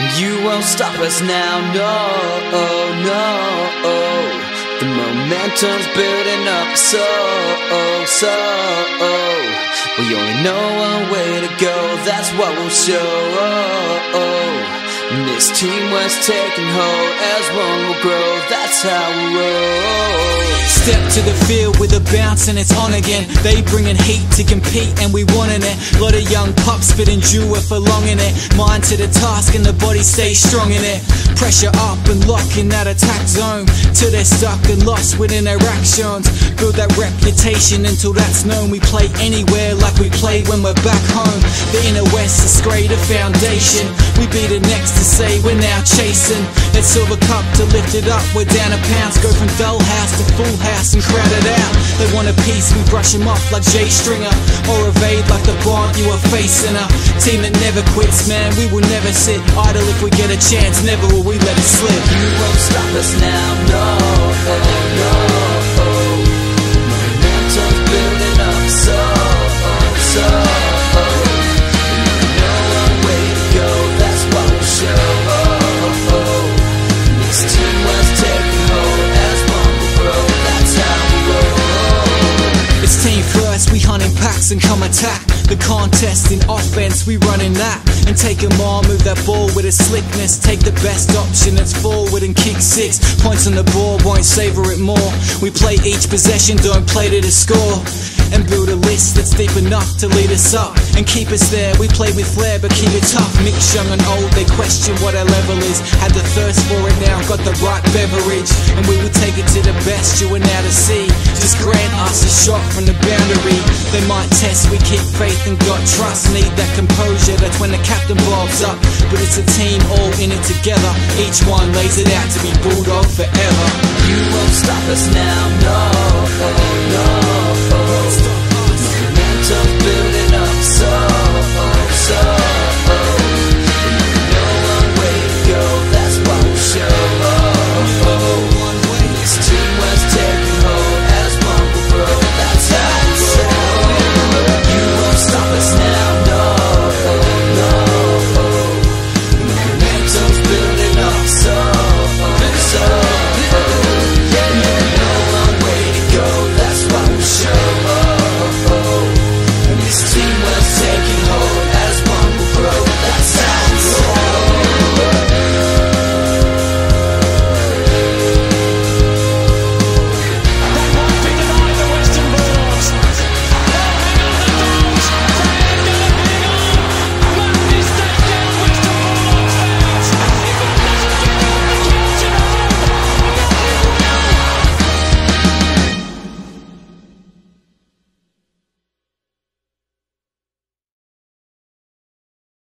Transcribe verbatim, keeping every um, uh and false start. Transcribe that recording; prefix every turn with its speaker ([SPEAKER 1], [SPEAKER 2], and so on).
[SPEAKER 1] and you won't stop us now, no, no. The momentum's building up so, so. We only know one way to go, that's what we'll show. And this team was taking hold, as one will grow, that's how we roll.
[SPEAKER 2] Step to the field with a bounce and it's on again. They bringing heat to compete and we wanting it. Lot of young pups fit endure for long in it. Mind to the task and the body stays strong in it. Pressure up and lock in that attack zone till they're stuck and lost within their actions. Build that reputation until that's known. We play anywhere like we play when we're back home. The inner west is great, a foundation. We be the next to say we're now chasing that silver cup to lift it up. We're down a pounce, go from dull house to full house and crowd it out. They want a piece, we brush them off like Jay Stringer, or evade like the bond you are facing. A team that never quits, man, we will never sit idle if we get a chance, never will we let it slip.
[SPEAKER 1] You won't stop us now, no, no. Momentum's building up so, so.
[SPEAKER 2] We hunt in packs and come attack the contest in offense, we running that and take them all, move that ball with a slickness. Take the best option that's forward and kick six points on the board, won't savor it more. We play each possession, don't play to the score, and build a list that's deep enough to lead us up and keep us there. We play with flair but keep it tough. Mixed young and old, they question what our level is. Had the thirst for it, now got the right beverage, and we will take it to the best you are now to see. Just grant us a shot from the boundary. They might test, we keep faith and got trust. Need that composure, that's when the captain bobs up. But it's a team all in it together. Each one lays it out to be Bulldog forever.
[SPEAKER 1] You won't stop us now, no, no.